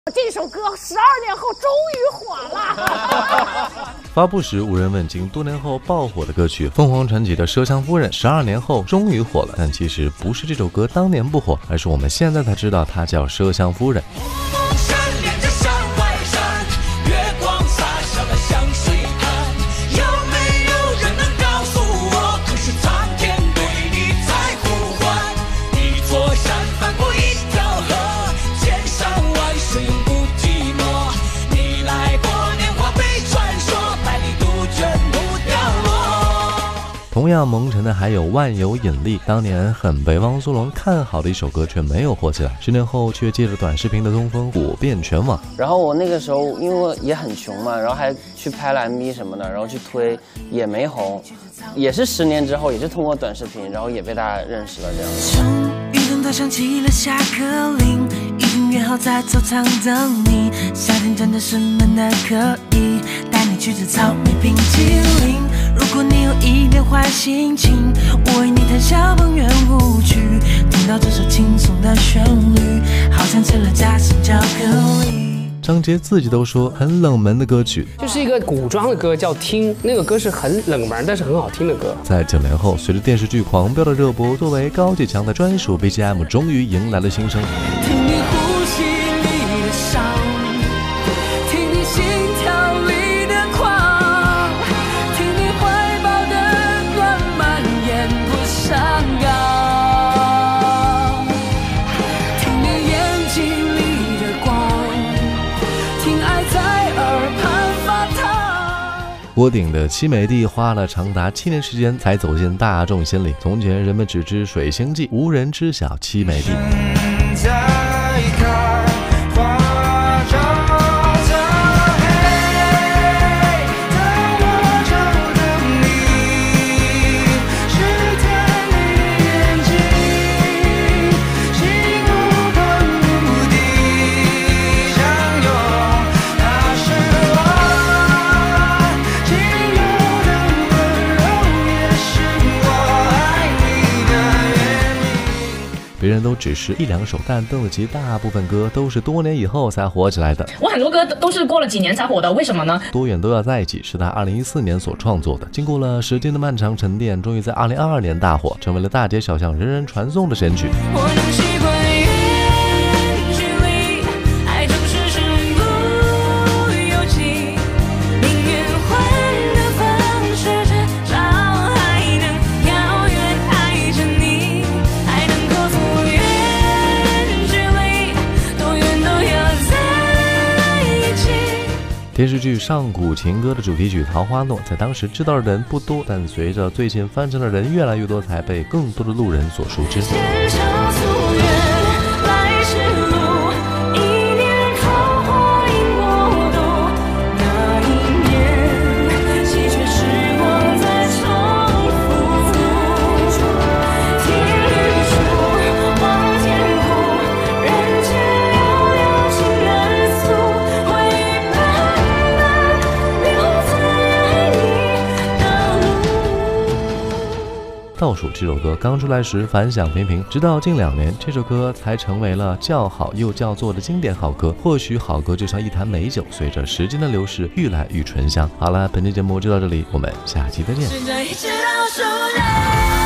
这首歌12年后终于火了。 发布时无人问津，多年后爆火的歌曲《凤凰传奇》的麝香夫人，12年后终于火了。但其实不是这首歌当年不火，而是我们现在才知道它叫麝香夫人。同样蒙尘的还有万有引力，当年很被汪苏泷看好的一首歌却没有火起来，10年后却借着短视频的东风火遍全网。 然后我那个时候因为我也很穷嘛，然后还去拍了 MV 什么的，然后去推也没红，也是10年之后，也是通过短视频，然后也被大家认识了这样。 终于等到响起了下课铃，已经约好在操场等你。夏天真的是闷得可以，带你去吃草莓冰淇淋。如果你有一点坏心情，我为你弹小邦圆舞曲。听到这首轻松的旋律，好像吃了夹心巧克力。 张杰自己都说很冷门的歌曲， 就是一个古装的歌叫《听》，那个歌是很冷门但是很好听的歌。 在9年后，随着电视剧《狂飙》的热播，作为高启强的专属 BGM， 终于迎来了新生。 听你呼吸里的伤，听你心跳里的狂，听你怀抱的暖蔓延不上纲，听你眼睛里的光，听爱在耳畔发烫。 窝顶的七美帝花了长达7年时间才走进大众心里。从前人们只知水星记，无人知晓七美帝。别人都只是1、2首，但邓紫棋大部分歌都是多年以后才火起来的。 我很多歌都是过了几年才火的，为什么呢？ 多远都要在一起是她2014年所创作的，经过了时间的漫长沉淀，终于在2022年大火，成为了大街小巷人人传颂的神曲。 我能习惯远距离，爱总是身不由己，命运换个方式，至少还能遥远爱着你，还能克服远距离，多远都要在一起。 电视剧《上古情歌》的主题曲《桃花诺》在当时知道的人不多，但随着最近翻唱的人越来越多，才被更多的路人所熟知。 牵手溯源，来时路，一念桃花引我渡。那一年，稀缺时光在重复。天日出，望天湖，人间悠悠，情人诉，回忆慢慢留在爱你的路。 倒数这首歌刚出来时反响平平，直到近2年，这首歌才成为了叫好又叫座的经典好歌。或许好歌就像一坛美酒，随着时间的流逝，愈来愈醇香。好了，本期节目就到这里，我们下期再见。 现在一直倒数着。